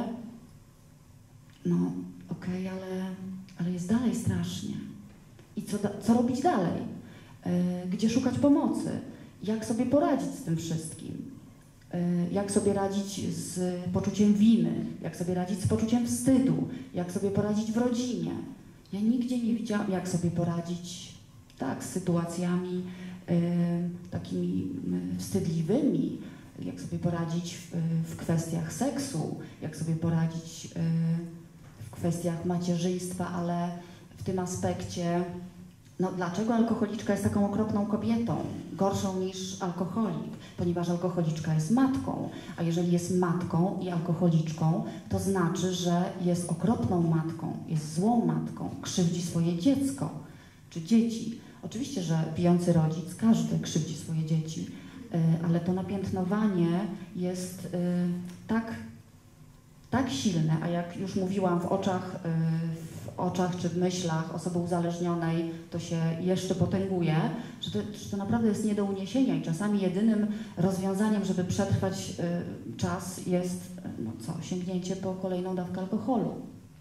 no okej, okay, ale, ale jest dalej strasznie. I co, co robić dalej? Yy, gdzie szukać pomocy? Jak sobie poradzić z tym wszystkim? Yy, jak sobie radzić z poczuciem winy? Jak sobie radzić z poczuciem wstydu? Jak sobie poradzić w rodzinie? Ja nigdzie nie widziałam, jak sobie poradzić tak z sytuacjami yy, takimi yy, wstydliwymi, jak sobie poradzić w, w kwestiach seksu, jak sobie poradzić yy, w kwestiach macierzyństwa, ale w tym aspekcie, no dlaczego alkoholiczka jest taką okropną kobietą, gorszą niż alkoholik? Ponieważ alkoholiczka jest matką, a jeżeli jest matką i alkoholiczką, to znaczy, że jest okropną matką, jest złą matką, krzywdzi swoje dziecko czy dzieci. Oczywiście, że pijący rodzic, każdy krzywdzi swoje dzieci, ale to napiętnowanie jest tak, tak silne, a jak już mówiłam, w oczach, w oczach czy w myślach osoby uzależnionej to się jeszcze potęguje, że to, że to naprawdę jest nie do uniesienia i czasami jedynym rozwiązaniem, żeby przetrwać czas jest no co, sięgnięcie po kolejną dawkę alkoholu.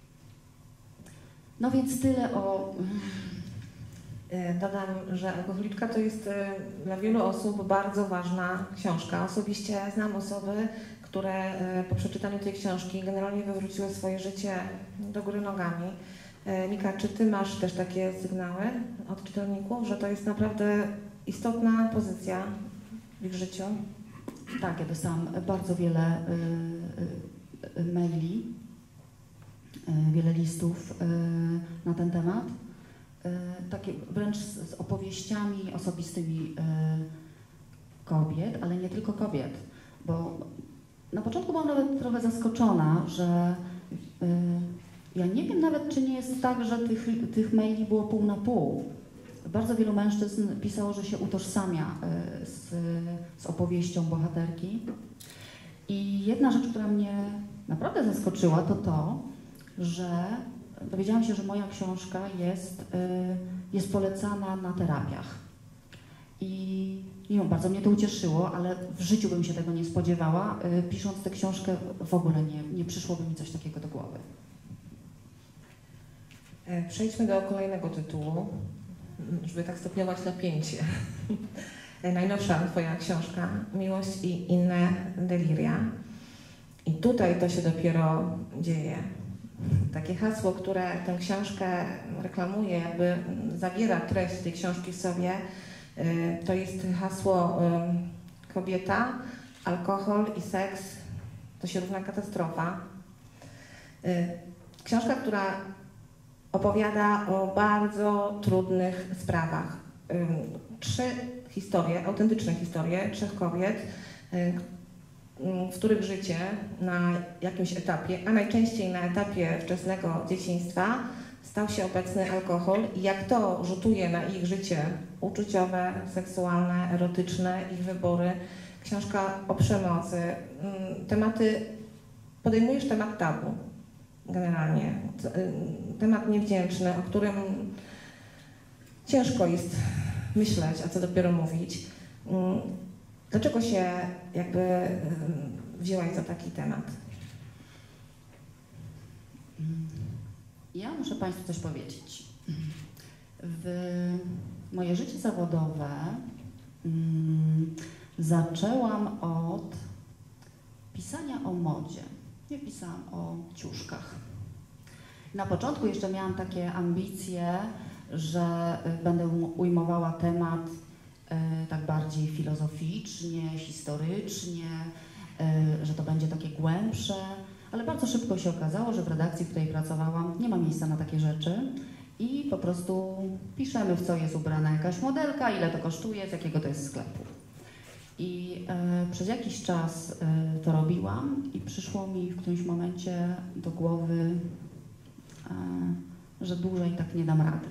No więc tyle o... Dodam, że Alkoholiczka to jest dla wielu osób bardzo ważna książka. Osobiście znam osoby, które po przeczytaniu tej książki generalnie wywróciły swoje życie do góry nogami. Mika, czy ty masz też takie sygnały od czytelników, że to jest naprawdę istotna pozycja w ich życiu? Tak, ja dostałam bardzo wiele y, y, maili, y, wiele listów y, na ten temat. Y, takie wręcz z, z opowieściami osobistymi y, kobiet, ale nie tylko kobiet, bo na początku byłam nawet trochę zaskoczona, że y, ja nie wiem nawet, czy nie jest tak, że tych, tych maili było pół na pół. Bardzo wielu mężczyzn pisało, że się utożsamia y, z, z opowieścią bohaterki. I jedna rzecz, która mnie naprawdę zaskoczyła, to to, że dowiedziałam się, że moja książka jest, y, jest polecana na terapiach. I nie wiem, bardzo mnie to ucieszyło, ale w życiu bym się tego nie spodziewała. Y, pisząc tę książkę w ogóle nie, nie przyszłoby mi coś takiego do głowy. Przejdźmy do kolejnego tytułu, żeby tak stopniować napięcie. Najnowsza Twoja książka, Miłość i inne deliria. I tutaj to się dopiero dzieje. Takie hasło, które tę książkę reklamuje, jakby zawiera treść tej książki w sobie, to jest hasło kobieta, alkohol i seks to się równa katastrofa. Książka, która opowiada o bardzo trudnych sprawach. Trzy historie, autentyczne historie, trzech kobiet, w których życie na jakimś etapie, a najczęściej na etapie wczesnego dzieciństwa, stał się obecny alkohol i jak to rzutuje na ich życie uczuciowe, seksualne, erotyczne, ich wybory. Książka o przemocy. Tematy, podejmujesz temat tabu. Generalnie. Temat niewdzięczny, o którym ciężko jest myśleć, a co dopiero mówić. Dlaczego się jakby wzięłaś za taki temat? Ja muszę Państwu coś powiedzieć. W moje życie zawodowe um, zaczęłam od pisania o modzie. Ja pisałam o ciuszkach. Na początku jeszcze miałam takie ambicje, że będę ujmowała temat y, tak bardziej filozoficznie, historycznie, y, że to będzie takie głębsze, ale bardzo szybko się okazało, że w redakcji, w której pracowałam, nie ma miejsca na takie rzeczy i po prostu piszemy, w co jest ubrana jakaś modelka, ile to kosztuje, z jakiego to jest sklepu. I y, przez jakiś czas y, to robiłam i przyszło mi w którymś momencie do głowy, y, że dłużej tak nie dam rady.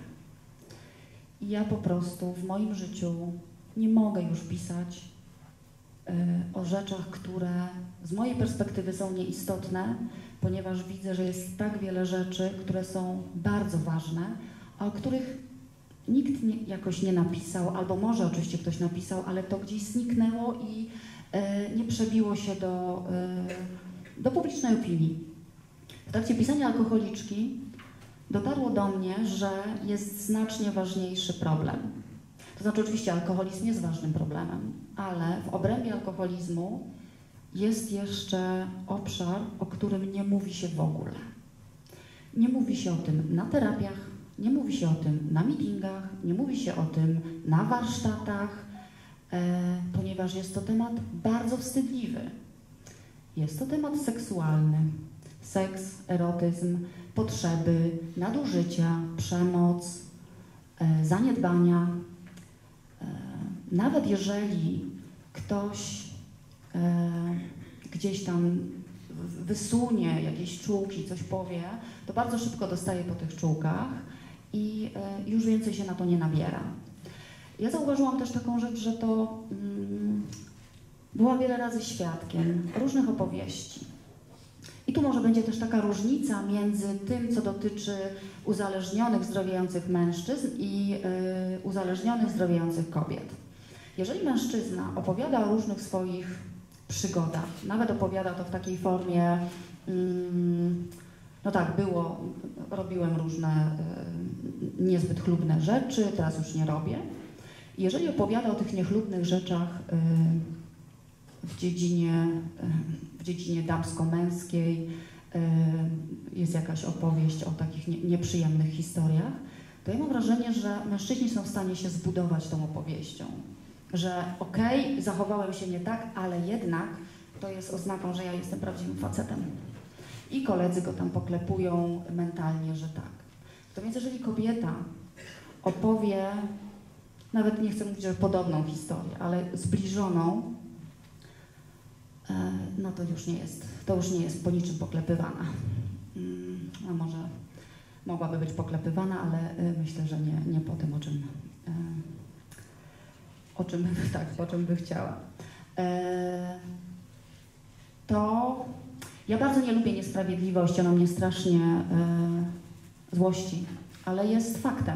I ja po prostu w moim życiu nie mogę już pisać y, o rzeczach, które z mojej perspektywy są nieistotne, ponieważ widzę, że jest tak wiele rzeczy, które są bardzo ważne, a o których nikt nie, jakoś nie napisał, albo może oczywiście ktoś napisał, ale to gdzieś zniknęło i y, nie przebiło się do, y, do publicznej opinii. W trakcie pisania Alkoholiczki dotarło do mnie, że jest znacznie ważniejszy problem. To znaczy oczywiście alkoholizm jest ważnym problemem, ale w obrębie alkoholizmu jest jeszcze obszar, o którym nie mówi się w ogóle. Nie mówi się o tym na terapiach, nie mówi się o tym na meetingach, nie mówi się o tym na warsztatach, e, ponieważ jest to temat bardzo wstydliwy. Jest to temat seksualny. Seks, erotyzm, potrzeby, nadużycia, przemoc, e, zaniedbania. E, nawet jeżeli ktoś e, gdzieś tam wysunie jakieś czułki, coś powie, to bardzo szybko dostaje po tych czułkach i e, już więcej się na to nie nabiera. Ja zauważyłam też taką rzecz, że to mm, byłam wiele razy świadkiem różnych opowieści. I tu może będzie też taka różnica między tym, co dotyczy uzależnionych, zdrowiejących mężczyzn i y, uzależnionych, zdrowiejących kobiet. Jeżeli mężczyzna opowiada o różnych swoich przygodach, nawet opowiada to w takiej formie, mm, no tak, było, robiłem różne y, niezbyt chlubne rzeczy, teraz już nie robię. Jeżeli opowiada o tych niechlubnych rzeczach y, w dziedzinie, y, w dziedzinie damsko-męskiej, jest jakaś opowieść o takich nie, nieprzyjemnych historiach, to ja mam wrażenie, że mężczyźni są w stanie się zbudować tą opowieścią. że okej, okay, zachowałem się nie tak, ale jednak to jest oznaką, że ja jestem prawdziwym facetem. I koledzy go tam poklepują mentalnie, że tak. To więc jeżeli kobieta opowie, nawet nie chcę mówić, że podobną historię, ale zbliżoną, no to już nie jest, to już nie jest po niczym poklepywana. A może mogłaby być poklepywana, ale myślę, że nie, nie po tym, o czym, o czym, tak, o czym by chciała. To ja bardzo nie lubię niesprawiedliwości, ona mnie strasznie złości, ale jest faktem.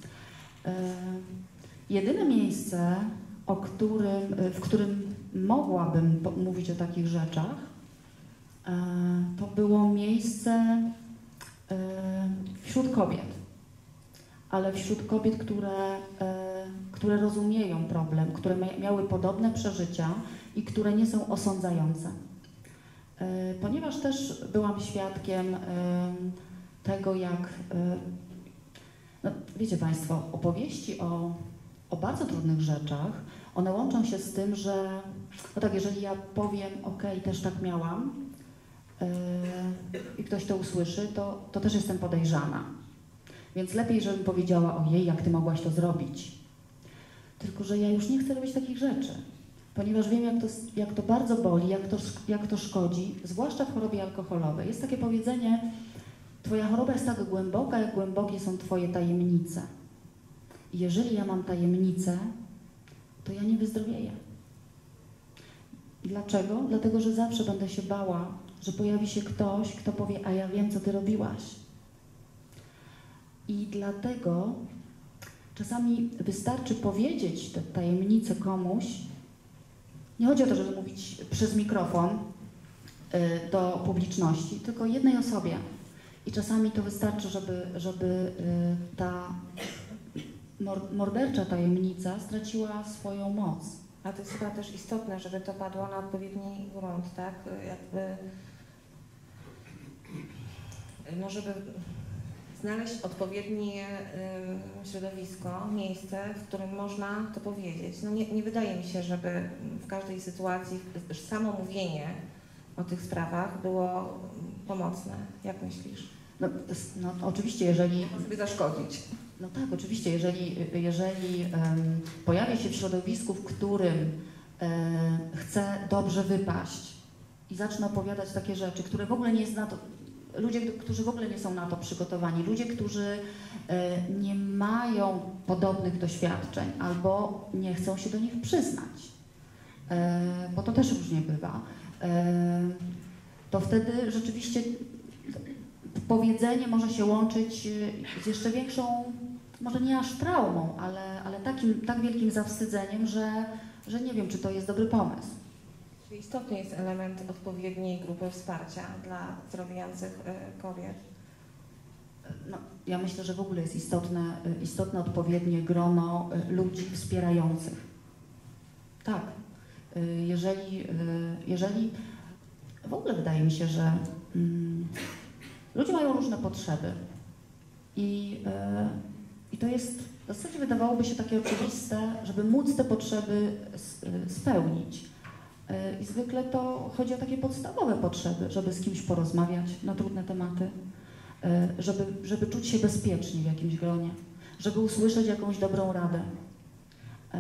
Jedyne miejsce, o którym, w którym mogłabym mówić o takich rzeczach, to było miejsce wśród kobiet, ale wśród kobiet, które, które rozumieją problem, które miały podobne przeżycia i które nie są osądzające. Ponieważ też byłam świadkiem tego, jak, no, wiecie Państwo, opowieści o, o bardzo trudnych rzeczach, one łączą się z tym, że, no tak, jeżeli ja powiem, okej, też tak miałam yy, i ktoś to usłyszy, to, to też jestem podejrzana. Więc lepiej, żebym powiedziała, ojej, jak Ty mogłaś to zrobić. Tylko że ja już nie chcę robić takich rzeczy, ponieważ wiem, jak to, jak to bardzo boli, jak to, jak to szkodzi, zwłaszcza w chorobie alkoholowej. Jest takie powiedzenie, Twoja choroba jest tak głęboka, jak głębokie są Twoje tajemnice. I jeżeli ja mam tajemnicę, to ja nie wyzdrowieję. Dlaczego? Dlatego, że zawsze będę się bała, że pojawi się ktoś, kto powie, a ja wiem, co Ty robiłaś. I dlatego czasami wystarczy powiedzieć tę tajemnicę komuś. Nie chodzi o to, żeby mówić przez mikrofon y, do publiczności, tylko jednej osobie. I czasami to wystarczy, żeby, żeby y, ta mordercza tajemnica straciła swoją moc. A to jest chyba też istotne, żeby to padło na odpowiedni grunt, tak? Jakby, no żeby znaleźć odpowiednie y, środowisko, miejsce, w którym można to powiedzieć. No nie, nie wydaje mi się, żeby w każdej sytuacji samo mówienie o tych sprawach było pomocne. Jak myślisz? No, no oczywiście, jeżeli... Sobie zaszkodzić. No tak, oczywiście, jeżeli, jeżeli um, pojawia się w środowisku, w którym um, chce dobrze wypaść i zacznę opowiadać takie rzeczy, które w ogóle nie jest na to, ludzie, którzy w ogóle nie są na to przygotowani, ludzie, którzy um, nie mają podobnych doświadczeń albo nie chcą się do nich przyznać, um, bo to też różnie bywa, um, to wtedy rzeczywiście powiedzenie może się łączyć z jeszcze większą, może nie aż traumą, ale, ale takim, tak wielkim zawstydzeniem, że, że nie wiem, czy to jest dobry pomysł. Czyli istotny jest element odpowiedniej grupy wsparcia dla zdrowiejących kobiet. No, ja myślę, że w ogóle jest istotne, istotne odpowiednie grono ludzi wspierających. Tak. Jeżeli, jeżeli w ogóle wydaje mi się, że mm, ludzie mają różne potrzeby i, yy, i to jest w zasadzie wydawałoby się takie oczywiste, żeby móc te potrzeby spełnić. Yy, I zwykle to chodzi o takie podstawowe potrzeby, żeby z kimś porozmawiać na trudne tematy, yy, żeby, żeby czuć się bezpiecznie w jakimś gronie, żeby usłyszeć jakąś dobrą radę. Yy.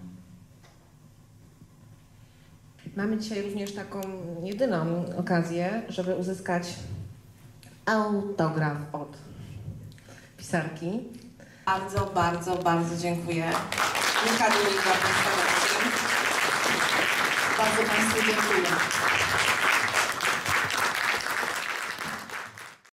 Mamy dzisiaj również taką jedyną okazję, żeby uzyskać autograf od pisarki. Bardzo, bardzo, bardzo dziękuję. Mika Dulik, bardzo Państwu dziękuję.